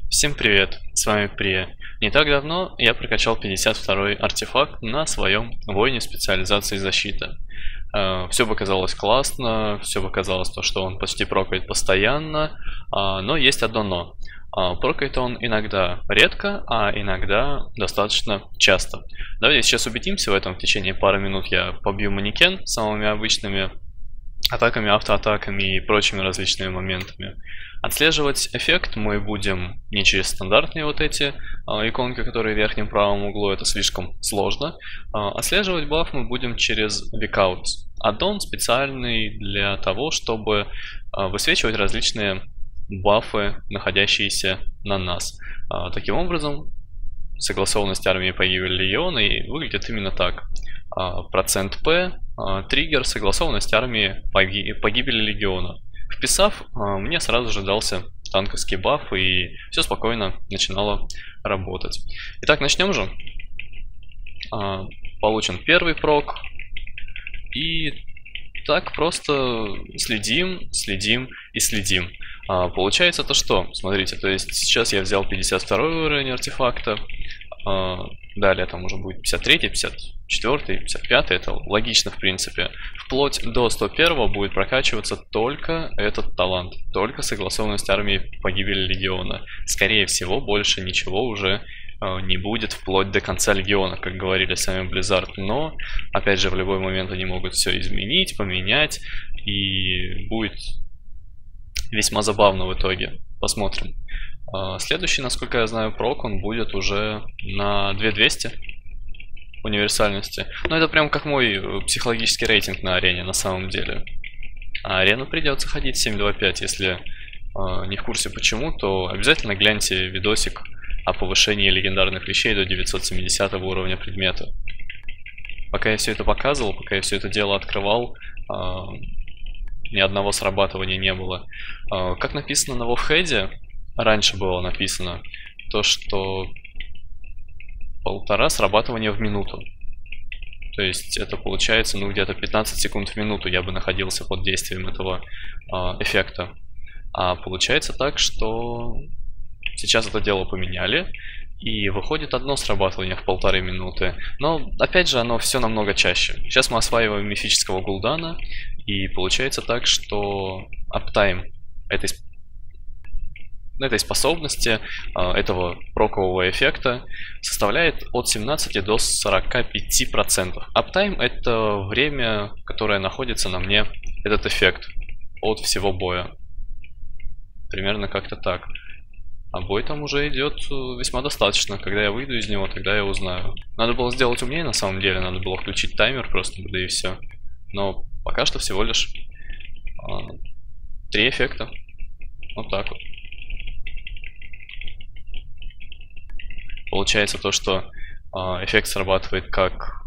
Всем привет, с вами Прия. Не так давно я прокачал 52-й артефакт на своем воине специализации защиты. Все бы казалось классно, все бы казалось то, что он почти прокает постоянно, но есть одно но. Прокает он иногда редко, а иногда достаточно часто. Давайте сейчас убедимся в этом. В течение пары минут я побью манекен самыми обычными атаками, автоатаками и прочими различными моментами. Отслеживать эффект мы будем не через стандартные вот эти иконки, которые в верхнем правом углу, это слишком сложно. Отслеживать баф мы будем через Викаутс. Аддон специальный для того, чтобы высвечивать различные бафы, находящиеся на нас. Таким образом, согласованность армии погибели легиона и выглядит именно так. Процент P, триггер, согласованность армии погибели легиона. Вписав, мне сразу же дался танковский баф, и все спокойно начинало работать. Итак, начнем же. Получен первый прок. И так просто следим, следим и следим. Получается то что? Смотрите, то есть сейчас я взял 52 уровень артефакта. Далее там уже будет 53, 54, 55, это логично в принципе. Вплоть до 101 будет прокачиваться только этот талант, только согласованность армии погибели легиона. Скорее всего, больше ничего уже не будет вплоть до конца легиона, как говорили сами Blizzard. Но, опять же, в любой момент они могут все изменить, поменять, и будет весьма забавно в итоге. Посмотрим. Следующий, насколько я знаю, прок он будет уже на 2200 универсальности. Но это прям как мой психологический рейтинг на арене на самом деле. А арену придется ходить 7.2.5. Если не в курсе почему, то обязательно гляньте видосик о повышении легендарных вещей до 970 уровня предмета. Пока я все это показывал, пока я все это дело открывал, ни одного срабатывания не было. Как написано на Вовхеде, раньше было написано то, что 1,5 срабатывания в минуту. То есть это получается, ну, где-то 15 секунд в минуту я бы находился под действием этого эффекта. А получается так, что сейчас это дело поменяли, и выходит одно срабатывание в 1,5 минуты. Но, опять же, оно все намного чаще. Сейчас мы осваиваем мифического Гул'дана, и получается так, что аптайм этой способности, этого прокового эффекта составляет от 17 до 45%. Аптайм — это время, которое находится на мне этот эффект от всего боя. Примерно как-то так. А бой там уже идет весьма достаточно. Когда я выйду из него, тогда я узнаю. Надо было сделать умнее на самом деле, надо было включить таймер просто, да и все. Но пока что всего лишь 3 эффекта. Вот так вот. Получается то, что эффект срабатывает как...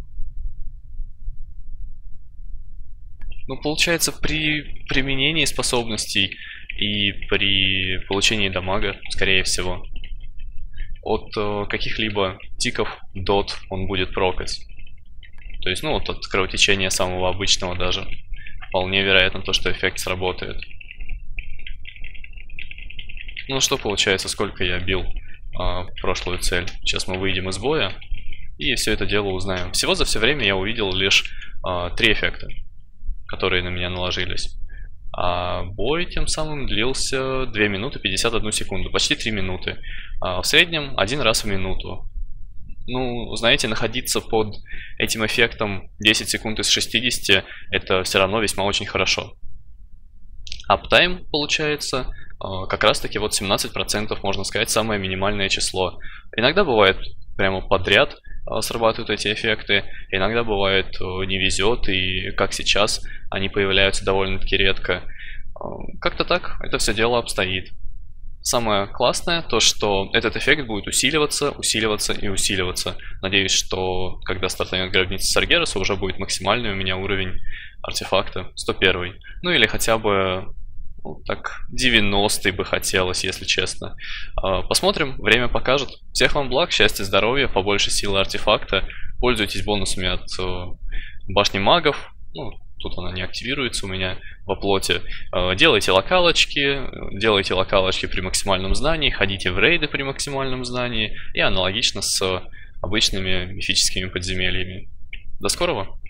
Ну, получается, при применении способностей и при получении дамага, скорее всего, от каких-либо тиков дот он будет прокать. То есть, ну, вот от кровотечения самого обычного даже. Вполне вероятно то, что эффект сработает. Ну, что получается, сколько я бил прошлую цель. Сейчас мы выйдем из боя и все это дело узнаем. Всего за все время я увидел лишь 3 эффекта, которые на меня наложились. А бой тем самым длился 2 минуты 51 секунду, почти 3 минуты. В среднем 1 раз в минуту. Ну, знаете, находиться под этим эффектом 10 секунд из 60, это все равно весьма очень хорошо. Аптайм получается как раз таки вот 17%, можно сказать, самое минимальное число. Иногда бывает прямо подряд срабатывают эти эффекты, иногда бывает не везет, и как сейчас они появляются довольно-таки редко. Как-то так это все дело обстоит. Самое классное то, что этот эффект будет усиливаться, усиливаться и усиливаться. Надеюсь, что когда стартанет Гробница Саргераса, уже будет максимальный у меня уровень артефакта 101. Ну или хотя бы, ну, так, 90-й бы хотелось, если честно. Посмотрим, время покажет. Всех вам благ, счастья, здоровья, побольше силы артефакта. Пользуйтесь бонусами от башни магов. Ну, тут она не активируется у меня. во плоти. Делайте локалочки при максимальном знании, ходите в рейды при максимальном знании и аналогично с обычными мифическими подземельями. До скорого!